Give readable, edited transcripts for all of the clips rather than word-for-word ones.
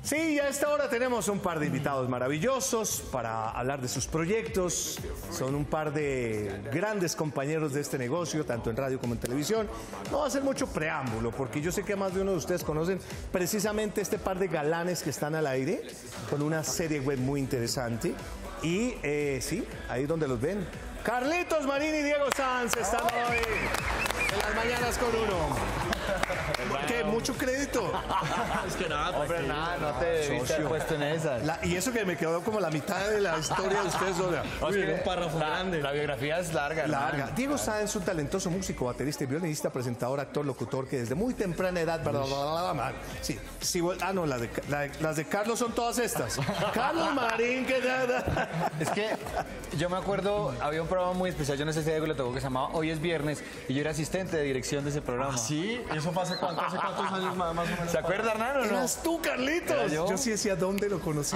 Sí, a esta hora tenemos un par de invitados maravillosos para hablar de sus proyectos. Son un par de grandes compañeros de este negocio, tanto en radio como en televisión. No va a ser mucho preámbulo, porque yo sé que más de uno de ustedes conocen precisamente este par de galanes que están al aire, con una serie web muy interesante. Y sí, ahí donde los ven. Carlitos Marín y Diego Sanz están hoy en las mañanas con uno. ¿Qué? ¿Mucho crédito? Es que nada, hombre, nada, no te debiste haber puesto en esas. Y eso que me quedó como la mitad de la historia de ustedes. Un párrafo grande. La biografía es larga. Larga. Diego Sanz es un talentoso músico, baterista y violinista, presentador, actor, locutor, que desde muy temprana edad... Sí, sí, no, las de Carlos son todas estas. Carlos Marín, que nada. Es que yo me acuerdo, había un programa muy especial, yo no sé si a Diego le tocó, que se llamaba Hoy es Viernes, y yo era asistente de dirección de ese programa. ¿Ah, sí? ¿Eso fue hace cuántos años más o menos? ¿Se acuerda, Hernán, o no? ¿Eras tú, Carlitos? Yo sí decía dónde lo conocí.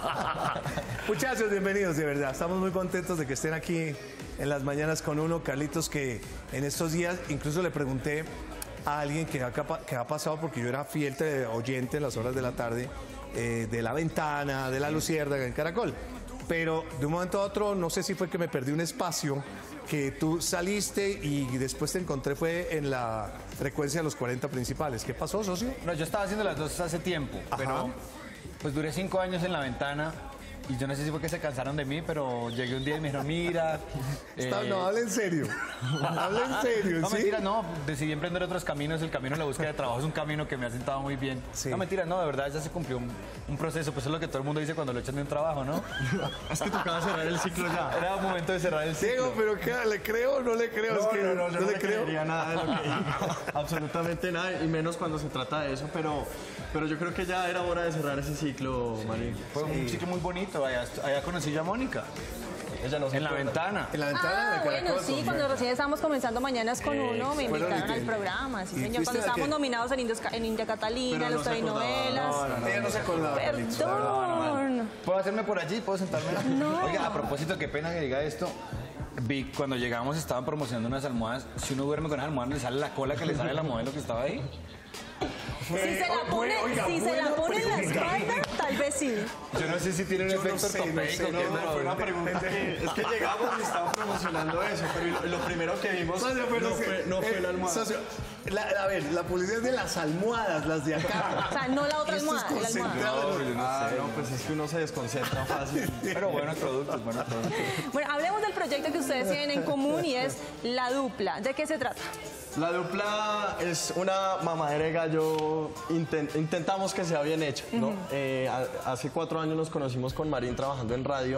Muchachos, bienvenidos, de verdad. Estamos muy contentos de que estén aquí en las mañanas con uno. Carlitos, que en estos días incluso le pregunté a alguien que ha pasado, porque yo era fiel oyente en las horas de la tarde, de La Ventana, de La Luciérnaga en Caracol. Pero de un momento a otro, no sé si fue que me perdí un espacio, que tú saliste y después te encontré fue en la frecuencia de los 40 principales. ¿Qué pasó, socio? No, yo estaba haciendo las dos hace tiempo, pero pues duré 5 años en La Ventana. Y yo no sé si fue que se cansaron de mí, pero llegué un día y me dijeron, mira... No, habla en serio. Habla en serio, no, ¿sí? mentira, no. Decidí emprender otros caminos. El camino en la búsqueda de trabajo es un camino que me ha sentado muy bien. Sí. No, mentira, no, de verdad ya se cumplió un proceso. Pues es lo que todo el mundo dice cuando lo echan de un trabajo, ¿no? Es que tocaba cerrar el ciclo ya. Era un momento de cerrar el ciclo. Diego, pero ¿qué? ¿Le creo o no le creo? No, yo no le creería nada de lo que dijo. Absolutamente nada, y menos cuando se trata de eso, pero yo creo que ya era hora de cerrar ese ciclo, Marín. Fue un ciclo muy bonito. Allá conocí yo a Mónica. Ella no se en La Ventana. En La Ventana de Caracol. Bueno, sí, cuando recién estábamos comenzando Mañanas con uno, me invitaron al programa. Sí, señor. Cuando estábamos nominados en India Catalina, los telenovelas. Ella no se acordaba. Perdón. ¿Puedo hacerme por allí? ¿Puedo sentarme? No. Oiga, a propósito, qué pena que diga esto. Vi, cuando llegamos estaban promocionando unas almohadas. Si uno duerme con esas almohadas, le sale la cola que le sale a la modelo que estaba ahí. Si se la pone en la espalda, tal vez sí. Yo no sé si tiene un efecto ortopédico. No, fue una pregunta que... Es que llegamos y estaban promocionando eso, pero lo primero que vimos no fue la almohada. A ver, la publicidad es de las almohadas, las de acá. O sea, no la otra almohada, la almohada. No, pues es que uno se desconcentra fácil. Pero buenos productos, buenos productos. Bueno, hablemos del proyecto que ustedes tienen en común y es La Dupla. ¿De qué se trata? La Dupla es una mamadera de gallo, intentamos que sea bien hecho, ¿no? Hace 4 años nos conocimos con Marín trabajando en radio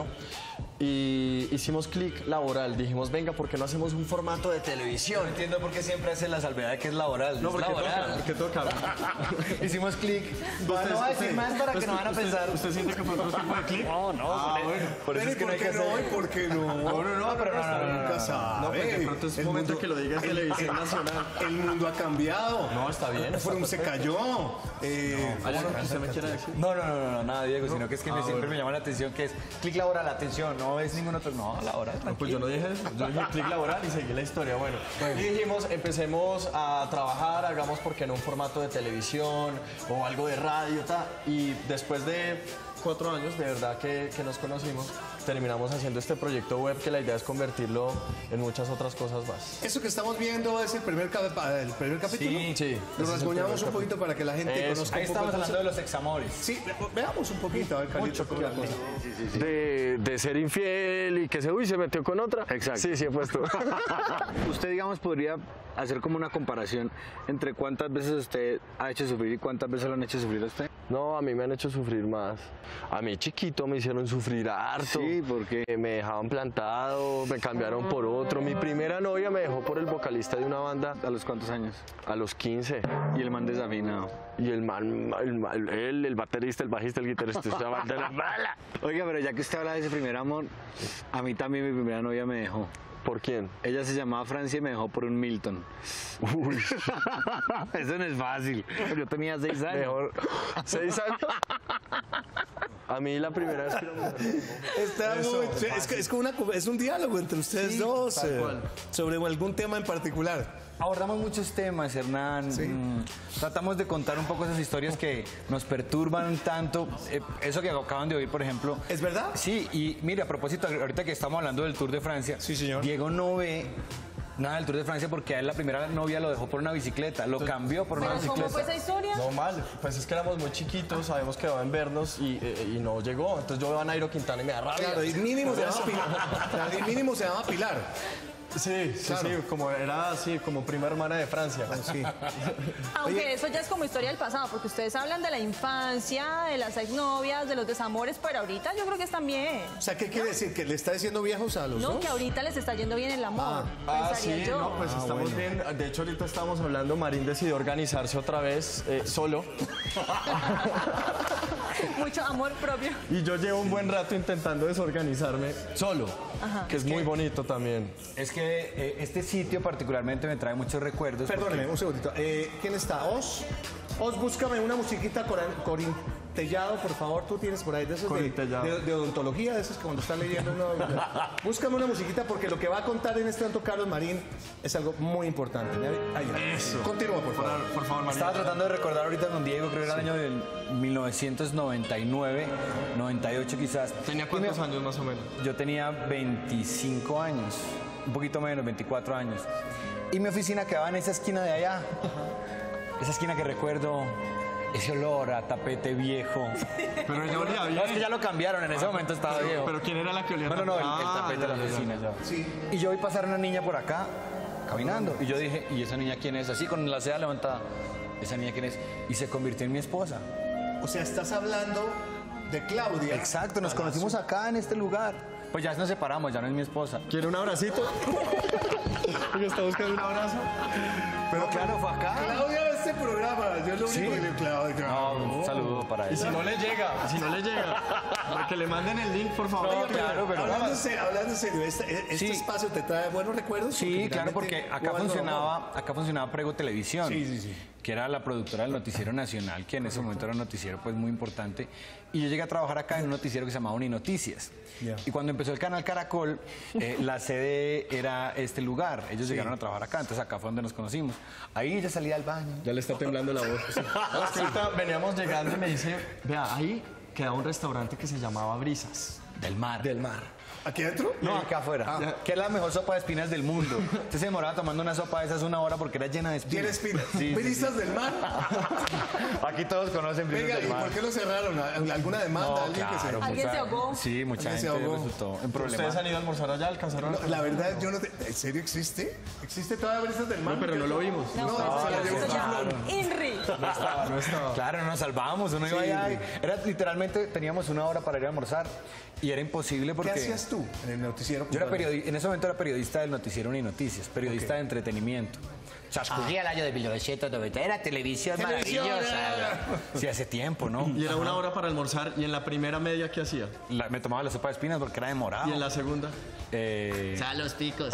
y hicimos clic laboral. Dijimos, venga, ¿por qué no hacemos un formato de televisión? No entiendo por qué siempre hace la salvedad de que es laboral. No, porque laboral. toca. Hicimos clic. No va a decir más para que no van a pensar. ¿Usted siente que fue otro tipo de clic? No, bueno. Por eso es que no hay que hacer. ¿Por qué no? No, pero nunca sabe. No, porque de pronto es el momento que lo diga en televisión nacional. El mundo ha cambiado. No, está bien. Se cayó. ¿Usted me quiere decir? No, nada, Diego, sino que es que siempre me llama la atención que es clic laboral, atención, no es ningún otro, no, laboral. No, pues yo no dije eso, yo dije clic laboral y seguí la historia. Bueno, y dijimos, empecemos a trabajar, hagamos porque no un formato de televisión o algo de radio, y después de 4 años, de verdad que nos conocimos, terminamos haciendo este proyecto web que la idea es convertirlo en muchas otras cosas más. Eso que estamos viendo es el primer capítulo. Sí. Lo rasguñamos un poquito para que la gente conozca ahí un poco. Estamos hablando de los examores. Sí, veamos un poquito, a ver, Carlitos, cómo la cosa. De ser infiel y que se metió con otra. Exacto. Sí, he puesto. Usted, digamos, podría hacer como una comparación entre cuántas veces usted ha hecho sufrir y cuántas veces lo han hecho sufrir a usted. No, a mí me han hecho sufrir más. A mí chiquito me hicieron sufrir harto. Sí, porque me dejaban plantado, me cambiaron por otro. Mi primera novia me dejó por el vocalista de una banda. ¿A los cuántos años? A los 15. Y el man desafinado. Y el man, el baterista, el bajista, el guitarrista, esa banda de la bala. Oiga, pero ya que usted habla de ese primer amor, a mí también mi primera novia me dejó. ¿Por quién? Ella se llamaba Francia y me dejó por un Milton. Uy. Eso no es fácil. Yo tenía 6 años. Mejor. ¿6 años? A mí la primera vez que Está muy, es como es un diálogo entre ustedes dos tal cual. sobre algún tema en particular. Abordamos muchos temas, Hernán. Sí. Tratamos de contar un poco esas historias que nos perturban tanto. Eso que acaban de oír, por ejemplo. ¿Es verdad? Sí, y mire, a propósito, ahorita que estamos hablando del Tour de Francia, Sí, señor. Diego no ve nada del Tour de Francia porque a él la primera novia lo dejó por una bicicleta, lo cambió por una ¿Pero bicicleta. cómo fue esa historia? No mal, pues es que éramos muy chiquitos, habíamos quedado en vernos y no llegó. Entonces yo veo a Nairo Quintana y me da rabia. Claro, y mínimo se llama Pilar. Claro, y mínimo se llama Pilar. Sí, Claro. como era así, como prima hermana de Francia. Sí. Aunque eso ya es como historia del pasado, porque ustedes hablan de la infancia, de las exnovias, de los desamores, pero ahorita yo creo que están bien. O sea, ¿qué quiere decir? ¿Que le está diciendo viejos a los No, dos? que ahorita les está yendo bien el amor, pensaría sí, yo. no, pues estamos bien. De hecho, ahorita estábamos hablando, Marín decidió organizarse otra vez solo. Mucho amor propio. Y yo llevo un buen rato intentando desorganizarme solo, que es muy bonito también. Es que este sitio particularmente me trae muchos recuerdos. Perdóneme, un segundito. ¿Quién está? ¿Os? Os, búscame una musiquita corintellado, por favor. Tú tienes por ahí de esos de odontología, de esos que cuando están leyendo uno... Búscame una musiquita porque lo que va a contar en este tanto Carlos Marín es algo muy importante. Ahí va. Eso. Continúa, por favor. Por favor, Marín. Estaba tratando de recordar ahorita con Diego, creo que era el año del 1999, 98 quizás. ¿Tenía cuántos años más o menos? Yo tenía 25 años, un poquito menos, 24 años. Y mi oficina quedaba en esa esquina de allá. Esa esquina que recuerdo, ese olor a tapete viejo. Pero yo olía bien. No, es que ya lo cambiaron, en ese momento estaba viejo. Pero ¿quién era la que olía? No, el tapete de la oficina. Ya. Sí. Y yo vi pasar una niña por acá, caminando. Y yo dije, ¿y esa niña quién es? Así, con la ceja levantada. ¿Esa niña quién es? Y se convirtió en mi esposa. O sea, estás hablando de Claudia. Exacto, nos conocimos acá en este lugar. Pues ya nos separamos, ya no es mi esposa. ¿Quiere un abracito? Porque está buscando un abrazo. Pero claro, fue acá. Claudia ve este programa. Yo lo único Sí. que le Claudia. No, un saludo para Y ella. si no le llega, para que le manden el link, por favor. No, claro, pero Hablando en serio, este Sí. espacio te trae buenos recuerdos. Sí, claro, porque finalmente acá hubo algo de amor. funcionaba Prego Televisión, Sí. que era la productora del Noticiero Nacional, que en ese momento era un noticiero pues muy importante. Y yo llegué a trabajar acá en un noticiero que se llamaba Uninoticias. Ya. Y cuando empezó el canal Caracol, la sede era este lugar. Ellos llegaron a trabajar acá, entonces acá fue donde nos conocimos. Ahí ya salía al baño. Ya le está temblando la voz. No, es que ahorita veníamos llegando y me dice, vea, ahí queda un restaurante que se llamaba Brisas. Del mar. Del mar. ¿Aquí adentro? No, acá afuera. Que es la mejor sopa de espinas del mundo. Usted se demoraba tomando una sopa de esas una hora porque era llena de espinas. ¿Tiene espinas? Sí, ¿Brisas del mar? Aquí todos conocen brisas Venga, del ¿y mar. por qué lo cerraron? ¿Alguna demanda? No, ¿Alguien que se... claro, ¿Alguien se ahogó? Sí, mucha ¿Alguien se gente ahogó? resultó en problemas. ¿Ustedes han ido a almorzar allá? ¿Alcanzaron? No, la verdad, yo no te... ¿En serio existe? ¿Existe todavía Brisas del mar? No, pero no lo vimos. No, se la llevó Eso ya, Chiflón. INRI. No estaba. Claro, nos salvábamos, uno iba allá y era literalmente, teníamos una hora para ir a almorzar y era imposible porque... ¿Qué hacías tú en el noticiero? Yo era en ese momento era periodista del noticiero Uninoticias, periodista de entretenimiento. Chascullía el año de 1990, era televisión maravillosa. Sí, hace tiempo, ¿no? Y era una hora para almorzar. ¿Y en la primera media qué hacía? Me tomaba la sopa de espinas porque era demorado. ¿Y en la segunda? Los picos.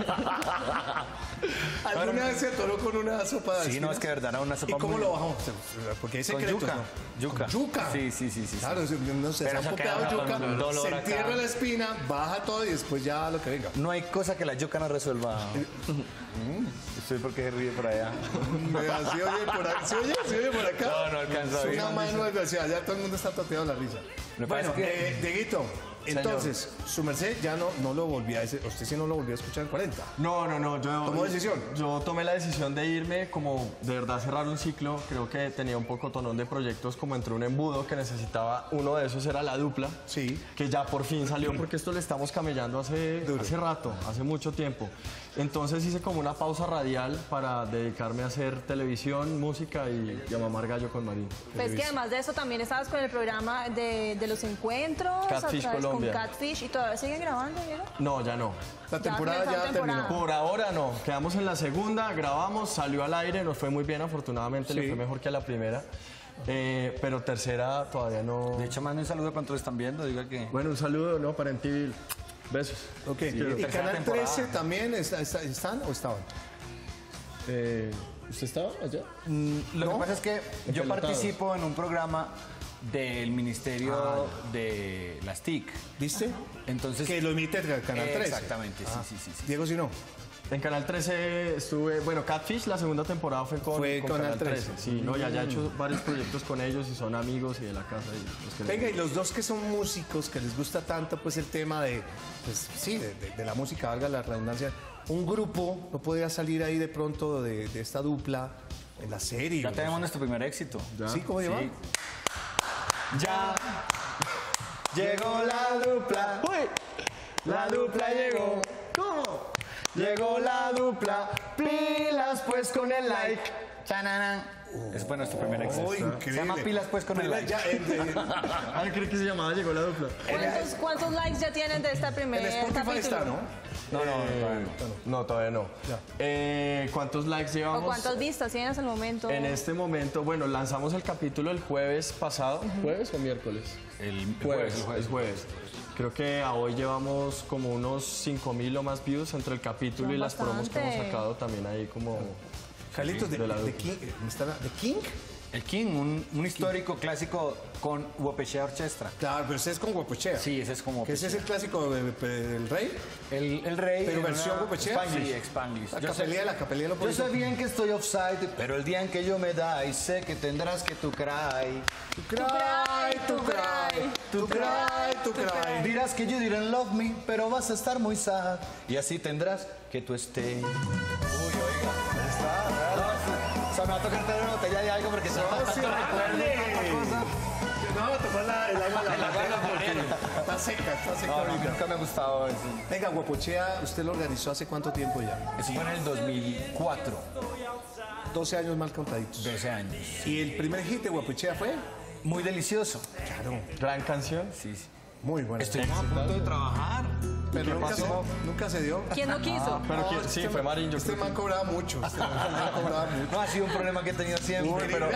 ¿Alguna vez se atoró con una sopa de Sí, no, espinas? es que de verdad era una sopa ¿Y cómo muy... lo bajamos? Porque hay Con secretos, yuca. ¿no? Yuca. ¿Con yuca? Sí. Claro, no sé, se Pero ha eso copiado queda yuca, con un dolor se acá. entierra la espina, baja todo y después ya lo que venga. No hay cosa que la yuca no resuelva. Estoy porque se ríe por allá. Vea, ¿sí oye por acá? ¿Sí oye por acá? No alcanza a Es oír. una mano desgraciada, ya todo el mundo está tateado la risa. Me Bueno, parece Dieguito, entonces, su merced ya no lo volvía a usted sí no lo volvió a escuchar en 40. No. ¿Tomó decisión? Yo tomé la decisión de irme, como de verdad cerrar un ciclo. Creo que tenía un poco tonón de proyectos, como entre un embudo que necesitaba. Uno de esos era la dupla. Sí. Que ya por fin salió, porque esto le estamos camellando hace rato, hace mucho tiempo. Entonces hice como una pausa radial para dedicarme a hacer televisión, música y a mamar gallo con Marín. Pues que además de eso también estabas con el programa de los encuentros. Catfish a través- Colombia. Con Catfish y todavía siguen grabando, ¿no? No, ya no. La temporada comenzó la ya temporada. terminó. Por ahora no. Quedamos en la segunda, grabamos, salió al aire, nos fue muy bien, afortunadamente le Sí. fue mejor que a la primera. Pero tercera todavía no. De hecho, manden un saludo cuando lo están viendo, diga que... Bueno, un saludo, ¿no? Para MTV. Besos. Ok, Sí, ¿y tercera Canal temporada. 13 también están o estaban? ¿Usted estaba allá? Lo ¿No? que pasa es que yo Empelotado. participo en un programa del Ministerio de las TIC. ¿Viste? Entonces, Que lo emite el Canal 13. exactamente, sí. Diego, si no. En Canal 13 estuve, bueno, Catfish la segunda temporada fue con Canal 13. Sí, no, ya he hecho varios proyectos con ellos y son amigos y de la casa. Venga, y los dos que son músicos, que les gusta tanto pues el tema de, pues sí, de la música, valga la redundancia, un grupo no podría salir ahí de pronto de esta dupla en la serie. Ya tenemos nuestro primer éxito. ¿Sí? ¿Cómo se llama? Ya llegó la dupla. La dupla llegó. ¿Cómo? Llegó la dupla. Pilas pues con el like. Chanana. Ese fue nuestro primer éxito. Oh, Se llama Pilas pues con el like. Creo que se llamaba Llegó la dupla. ¿Cuántos likes ya tienen de esta En primera Spotify capítulo? está, ¿no? No, todavía no. ¿Cuántos likes llevamos? ¿O cuántas vistas tienen hasta el momento? En este momento, bueno, lanzamos el capítulo el jueves pasado. ¿Jueves o miércoles? El jueves. Creo que a hoy llevamos como unos 5.000 o más views entre el capítulo y las promos que hemos bastante. sacado también ahí como... Carlitos, de la de dupla. King, ¿de King? El King, un histórico clásico con Huopechea Orchestra. Claro, pero ese es con Guapochea. Sí, ese es como... Que ese es el clásico del Rey. El rey. Pero en versión una Huopechea. Spanglish, Sí. Spanglish. La Yo sé- capelía lo Yo sé bien que estoy offside, pero el día en que yo me da y sé que tendrás que tu cry. Tu cry. Dirás que you didn't love me, pero vas a estar muy sad. Y así tendrás que tú estés. Uy, oiga. Ahí está. O sea, me va a tocar tener una botella de algo porque se va a No, tomar el agua de la mano porque está seca ahorita. Nunca me ha gustado eso. Venga, Guapochea, ¿usted lo organizó hace cuánto tiempo ya? Eso fue en el 2004, 12 años mal contaditos. 12 años. ¿Y el primer hit de Guapochea fue? Muy delicioso. Claro, Gran canción. Sí, sí. muy bueno. Estuvimos a punto de trabajar. Pero nunca se dio. ¿Quién no quiso? Pero que, sí, fue Marín, yo Este creo man cobraba mucho. No, ha sido un problema que he tenido siempre, pero...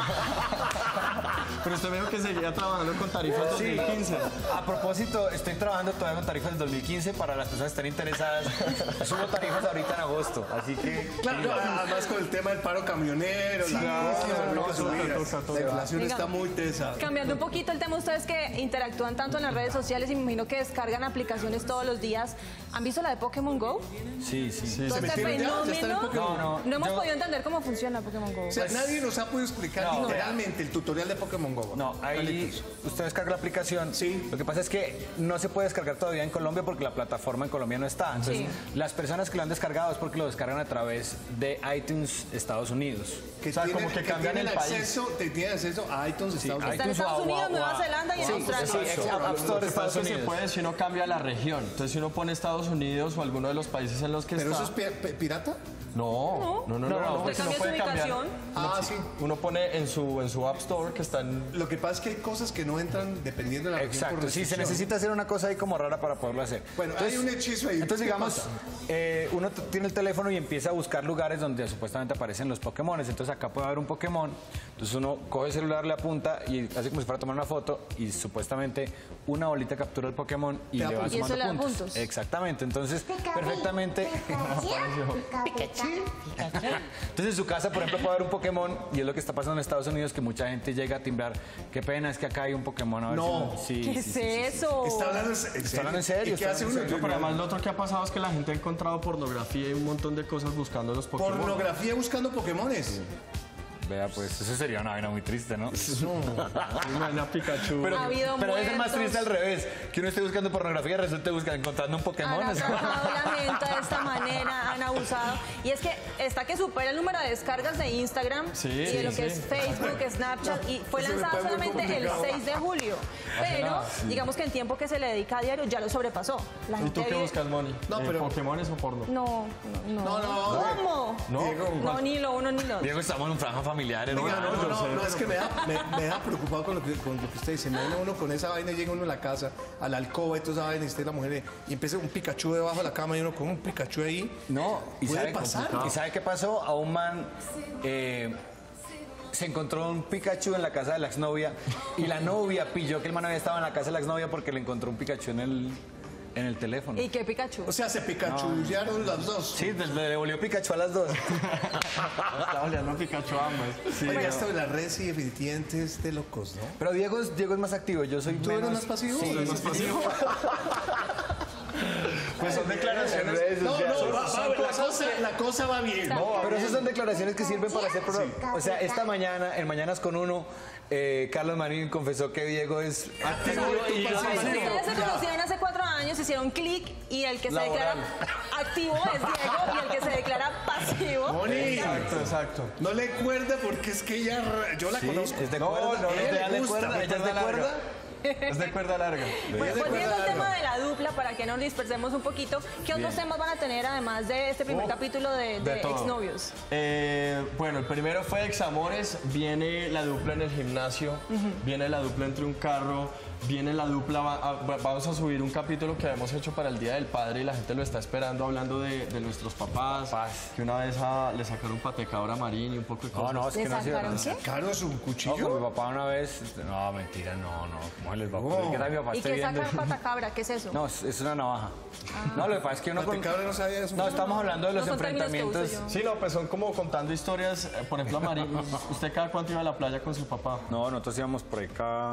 Pero usted me dijo que seguía trabajando con tarifas 2015. A propósito, estoy trabajando todavía con tarifas del 2015 para las personas que estén interesadas. Subo tarifas ahorita en agosto, así que... Claro, además con el tema del paro camionero, la inflación Venga. está muy tesa. Cambiando un poquito el tema, ustedes que interactúan tanto en las redes sociales y me imagino que descargan aplicaciones todos los días, ¿han visto la de Pokémon Go? Sí. Todo este metieron ya está en fenómeno. Pokémon. No hemos yo- podido entender cómo funciona Pokémon Go. O sea, nadie nos ha podido explicar No. literalmente el tutorial de Pokémon Go. No, ahí usted descarga la aplicación. Sí. Lo que pasa es que no se puede descargar todavía en Colombia porque la plataforma en Colombia no está. Entonces, Sí. las personas que lo han descargado es porque lo descargan a través de iTunes Estados Unidos. Que O sea, como que cambian tienen el país. tienen acceso a iTunes Estados Unidos. Está en Estados Unidos, Nueva Zelanda y en Australia. Sí, App Store Estados Se Unidos. puede si uno cambia la región. Entonces, si uno pone Estados Unidos o alguno de los países en los que ¿Pero está... eso es pirata? No, Usted porque cambia su ubicación. Ah, sí. Uno pone en su App Store que está en... Lo que pasa es que hay cosas que no entran dependiendo de la región. Exacto, por sí, se restricción. necesita hacer una cosa ahí como rara para poderlo hacer. Bueno, hay un hechizo ahí. Entonces, ¿Qué digamos, pasa? uno tiene el teléfono y empieza a buscar lugares donde supuestamente aparecen los Pokémon. Entonces, acá puede haber un Pokémon. Entonces, uno coge el celular, le apunta y hace como si fuera a tomar una foto y supuestamente una bolita captura el Pokémon y Te da le va puntos. Y eso sumando le da puntos. puntos. Exactamente. Entonces, perfectamente. Entonces, en su casa, por ejemplo, puede haber un Pokémon y es lo que está pasando en Estados Unidos, que mucha gente llega a timbrar. Qué pena, es que acá hay un Pokémon. A ver No. si ¿Qué es eso? Está hablando en serio. Está hablando en serio, ¿Y qué está hace hablando uno? en Pero además lo otro que ha pasado es que la gente ha encontrado pornografía y un montón de cosas buscando los Pokémon. Pornografía buscando Pokémones. Vea, pues eso sería una vaina muy triste, ¿no? Una Pikachu. Pero, Ha habido pero debe ser más muertos. triste al revés, que uno esté buscando pornografía y resulte encontrando un Pokémon. Han atrapado la gente de esta manera, han abusado. Y es que está que supera el número de descargas de Instagram Sí, y de sí, lo que sí. es Facebook, Snapchat, y fue Eso me lanzado parece muy solamente el complicado. 6 de julio. Pero digamos que el tiempo que se le dedica a diario ya lo sobrepasó. La ¿Y tú gente qué vive- buscas, Moni? No, pero- ¿Pokémones o porno? No. ¿Cómo? ¿No? No, ni lo uno ni lo otro. Diego, estamos en un franja familiar. No, es que me da preocupado con lo que usted dice. Me viene uno con esa vaina y llega uno a la casa, a la alcoba y toda esa vaina y esté la mujer y empieza un Pikachu debajo de la cama y uno con un Pikachu ahí. No, ¿y Puede sabe, pasar. ¿y sabe qué pasó? A un man se encontró un Pikachu en la casa de la exnovia y la novia pilló que el man había estado en la casa de la exnovia porque le encontró un Pikachu en En el teléfono. ¿Y qué Pikachu? O sea, se picachullaron las dos. Sí, le devolvió Pikachu a las dos. Está oleando Pikachu ambas. Sí, Oiga, esto de las redes sí definitivamente es de locos, ¿no? Pero Diego es más activo, yo soy ¿Tú menos... eres más pasivo? Sí, ¿Es más pasivo? Pues son declaraciones. No, la cosa va bien. Pero esas son declaraciones que sirven para hacer programa. O sea, esta mañana, en Mañanas con Uno, Carlos Marín confesó que Diego es activo y yo soy pasivo. Ustedes se conocieron hace 4 años, hicieron clic y el que se declara activo es Diego y el que se declara pasivo. Moni, Exacto. no le cuerda porque es que ella, yo la conozco. Es de No, cuerda. no, Ella le es de gusta, cuerda. Ella es de cuerda. Es de cuerda larga. Pues volviendo al tema de la dupla, para que nos dispersemos un poquito, ¿qué otros temas van a tener además de este primer capítulo de todo. Exnovios? Bueno, el primero fue Examores, viene la dupla en el gimnasio, viene la dupla entre un carro, viene la dupla, vamos a subir un capítulo que habíamos hecho para el Día del Padre y la gente lo está esperando, hablando de nuestros papás, que una vez le sacaron patecabra a Marín y un poco de cosas. No, es que ¿Le no ha sido sacaron nada. qué? Carlos, un No, cuchillo. con mi papá una vez... No, mentira, no. ¿Cómo les va a ocurrir? ¿Qué tal mi papá ¿Y esté qué viendo? sacar patacabra? ¿Qué es eso? No, es una navaja. No, lo que pasa es que uno... Patecabra no sabía eso. No, estamos hablando de los No son términos que uso enfrentamientos... yo. Sí, no, pues son como contando historias, por ejemplo, a Marín, ¿usted cada cuánto iba a la playa con su papá? No, nosotros íbamos por ahí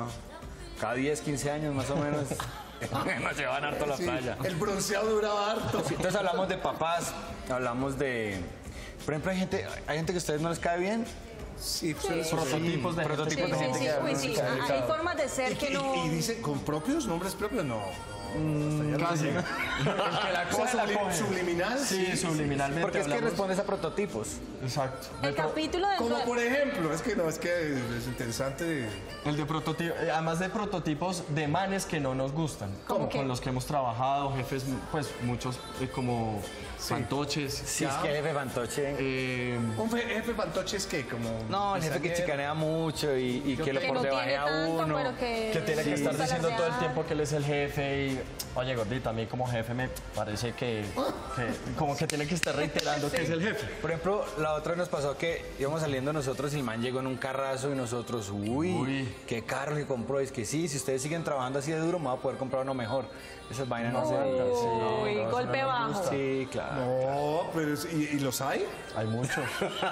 cada 10, 15 años más o menos. Nos llevaban harto a la playa. El bronceado duraba harto. Sí, entonces hablamos de papás, hablamos de... Por ejemplo, hay gente que a ustedes no les cae bien. Sí, Prototipos de Prototipos de Sí, gente sí, que... uy, sí. Hay formas de ser que no... Y dice, ¿con propios? ¿Nombres propios? No. Casi. El que la O sea, coge, la coge. subliminal. Sí, subliminalmente. Porque es que hablamos. respondes a prototipos. Exacto. El capítulo dentro Como de... por ejemplo, es que es interesante. El de prototipo, además de prototipos de manes que no nos gustan, como qué? con los que hemos trabajado, jefes, pues muchos como fantoches. Sí, es que el jefe fantoche... Un jefe fantoche es que como... No, el jefe que chicanea mucho y que lo que por no debaje tiene a tanto, uno. pero Que tiene que estar gusta diciendo todo el alardear. tiempo que él es el jefe y, oye gordita, a mí como jefe me parece que como que tiene que estar reiterando que es el jefe. Por ejemplo, la otra nos pasó que íbamos saliendo nosotros y el man llegó en un carrazo y nosotros, uy, qué carro le compró. Es que sí, si ustedes siguen trabajando así de duro, me voy a poder comprar uno mejor. Esas vainas no se dan. Uy, Sí, no, golpe eso no nos bajo. gusta. Sí, claro. No, pero ¿y los hay? Hay muchos.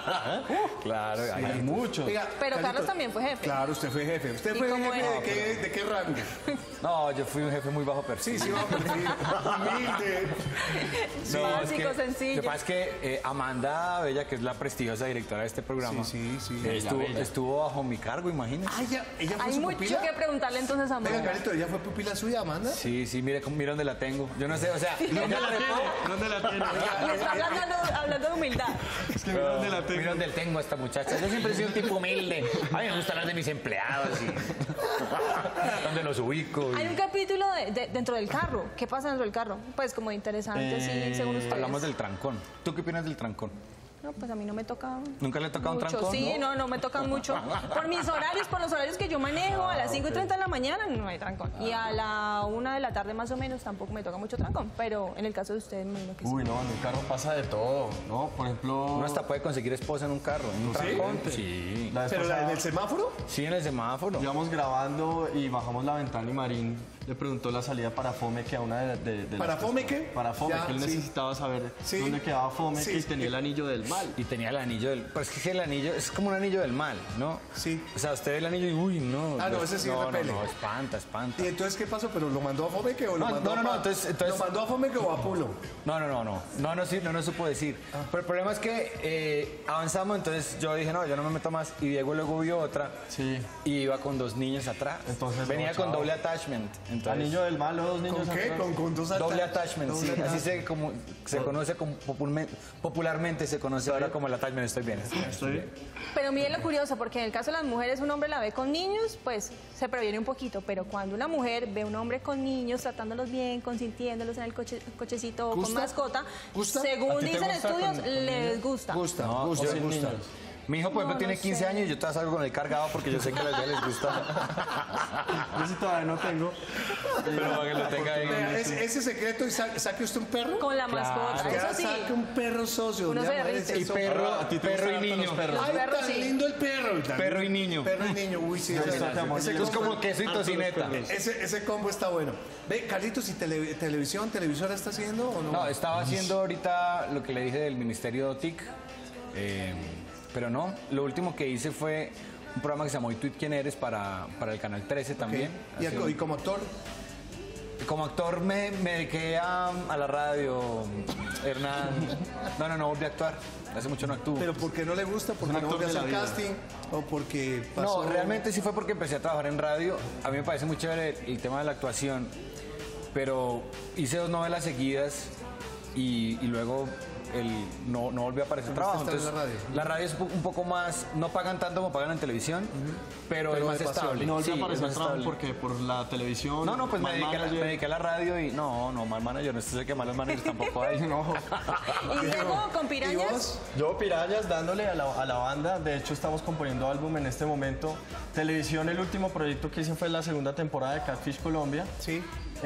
Claro, Hay muchos. Oiga, Pero Carlos también fue jefe. Claro, usted fue jefe. ¿Usted ¿Y fue cómo jefe es? de qué rango? No, yo fui un jefe muy bajo perfil. Sí, vamos a perfil. Humilde. No, Básico, sencillo. Lo que pasa es que Amanda Bella, que es la prestigiosa directora de este programa, Sí. estuvo bajo mi cargo, imagínese. Ah, ella fue Hay su mucho pupila. que preguntarle entonces a Venga, Amanda. Carito, ¿ella fue pupila suya, Amanda? Sí, mire dónde la tengo. Yo no sé, o sea, ¿Dónde la tiene? ¿Dónde la tiene? Y está hablando de humildad. Es que mira dónde la tengo. mira dónde tengo a esta muchacha. Yo siempre he sido un tipo humilde. A mí me gusta hablar de mis empleados y dónde los ubico. Hay un capítulo dentro del carro. ¿Qué pasa dentro del carro? Pues como interesante, sí, según ustedes. Hablamos del trancón. ¿Tú qué opinas del trancón? No, pues a mí no me toca ¿Nunca le ha tocado un mucho. trancón? Sí, no me tocan mucho. Por mis horarios, por los horarios que yo manejo, a las 5:30 de la mañana no hay trancón. Y a la 1 de la tarde más o menos tampoco me toca mucho trancón. Pero en el caso de ustedes, me imagino que sí. Uy, no, en un carro pasa de todo, ¿no? Por ejemplo... Uno hasta puede conseguir esposa en un carro. ¿En un trancón? Sí. La vez ¿Pero pasada en el semáforo? Sí, en el semáforo. íbamos grabando y bajamos la ventana y Marín le preguntó la salida para Fomeque a una de ¿Para las- Fomeque? Para Fomeque, Ya, él sí. necesitaba saber Sí. dónde quedaba Fomeque Sí, y tenía el anillo del mal. Y tenía el anillo del... Pues es que el anillo es como un anillo del mal, ¿no? Sí. O sea, usted ve el anillo y uy, no. Ah, no, ese sí repele. No, espanta. ¿Y entonces qué pasó? ¿Pero lo mandó a Fomeque o lo No, mandó no, a entonces- ¿Lo mandó a Fomeque o a Pulo? No supo decir. Pero el problema es que avanzamos, entonces yo dije, no, yo no me meto más. Y Diego luego vio otra. Sí. Y iba con 2 niños atrás. Entonces, venía no, con chao. doble attachment. Entonces, Anillo del mal, los dos niños. ¿Con qué? atrás. ¿Con dos doble attachment, doble sí. Así attachment. se conoce como popularmente se conoce ahora como el attachment. Estoy bien. Estoy bien. Pero miren lo curioso, porque en el caso de las mujeres, un hombre la ve con niños, pues se previene un poquito. Pero cuando una mujer ve a un hombre con niños, tratándolos bien, consintiéndolos en el cochecito o con ¿Gusta? mascota, ¿Gusta? ¿A según ti te dicen gusta estudios, con les gusta. Gusta, No, gusta, o sin gusta. niños. Mi hijo, por ejemplo, No, tiene no 15 sé. años y yo todavía salgo con el cargado porque yo sé que a las veces les gusta. Yo sí todavía no tengo. Pero para que lo tenga ahí. Vea, ese secreto y saque usted un perro. Con la Claro. mascota, Ya eso sí. saque un perro socio. Uno ya, se madre, derrite. Y eso- perro, A ti te perro y gustan harto niño. los perros. Ay, perros, tan sí. lindo el perro. Perro y niño. Perro y niño, uy, sí. Esto te amo. ese Es combo- como queso y tocineta. ese combo está bueno. Ve, Carlitos, ¿y televisión, televisora está haciendo o no? No, estaba haciendo ahorita lo que le dije del Ministerio TIC, pero no. Lo último que hice fue un programa que se llamó ¿Y tú quién eres? Para el Canal 13 también. ¿Y como actor? Como actor me dediqué a la radio, Hernán. No volví a actuar. Hace mucho no actúo. ¿Pero porque no le gusta? ¿Porque no actor volvió a de hacer la vida. casting? ¿O porque pasó? No, realmente sí fue porque empecé a trabajar en radio. A mí me parece muy chévere el tema de la actuación, pero hice 2 novelas seguidas y luego no volví a aparecer trabajo. está en la radio. la radio es un poco más, no pagan tanto como pagan en televisión, pero es Pero más de pasión. estable. No volví Sí, a es aparecer más trabajo estable. porque por la televisión. No, pues me mal dediqué, manager. me dediqué a la radio y no, mal manager, no sé qué malos managers tampoco hay. No. Y Diego, con ¿Y pirañas. vos? Yo, Pirañas, dándole a la banda. De hecho, estamos componiendo álbum en este momento. Televisión, el último proyecto que hice fue la segunda temporada de Catfish Colombia. Sí.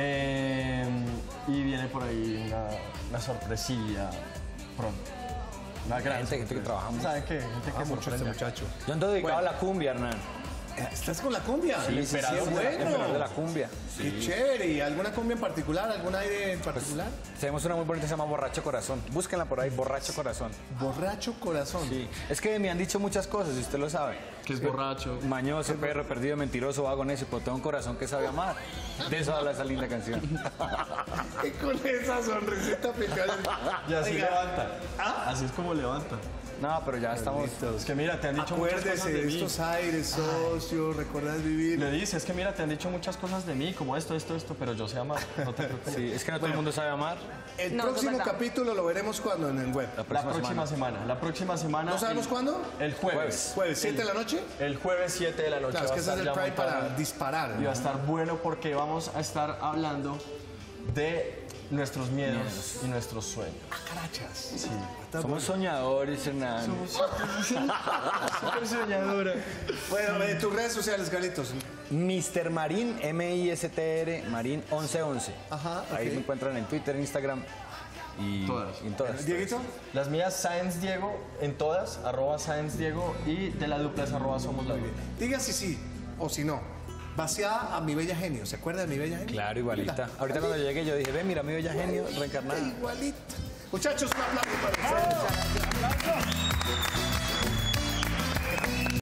Y viene por ahí una sorpresilla pronto. Una gran Gente que sorpresa. trabajamos. ¿Saben qué? Gente que Mucho este sorprende. muchacho. Yo ando dedicado a la cumbia, Hernán. ¿Estás con la cumbia? Sí, Qué bueno. emperador de la cumbia. Qué chévere. ¿Y alguna cumbia en particular? ¿Algún aire en particular? Tenemos una muy bonita que se llama Borracho Corazón. Búsquenla por ahí, Borracho Corazón. Borracho corazón. Sí. Es que me han dicho muchas cosas, y usted lo sabe. Que es borracho. Mañoso, perro, perdido, mentiroso, vago, necio, pero tengo un corazón que sabe amar. De eso habla esa linda canción. Y con esa sonrisita picada. Y así Oiga, levanta. ¿Ah? Así es como levanta. No, pero ya estamos... Es que mira, te han dicho muchas cosas Acuérdese de de mí. estos aires, socio, ¿recuerdas vivir? Le dice, es que mira, te han dicho muchas cosas de mí, como esto, pero yo sé amar. No te preocupes. Sí, es que no todo el mundo sabe amar. El No, próximo eso es verdad. capítulo lo veremos cuando en el web. La próxima semana. La próxima semana. ¿No sabemos cuándo? El jueves. Jueves, 7 de la noche. El jueves 7 de la noche. Claro, es va que a ese es estar el ya Pride para montada. disparar. Y va a estar bueno porque vamos a estar hablando de nuestros miedos y nuestros sueños. Carachas. Sí. Somos soñadores, Hernán. Súper soñadora. Bueno, tus redes sociales, Carlitos. Mr. Marín, M-I-S-T-R, Marín 1111. Ajá, Ahí ok. me encuentran en Twitter, Instagram y Todas. y en todas. Dieguito. Las mías, Science Diego, en todas, @Science Diego, y de la dupla es @Somos la Dupla. Diga si sí o si no. Vaciada a mi bella genio. ¿Se acuerda de mi bella genio? Claro, igualita. Ahorita cuando llegué yo dije, ve, mira, mi bella genio reencarnada. Igualita. Muchachos, un aplauso para ustedes.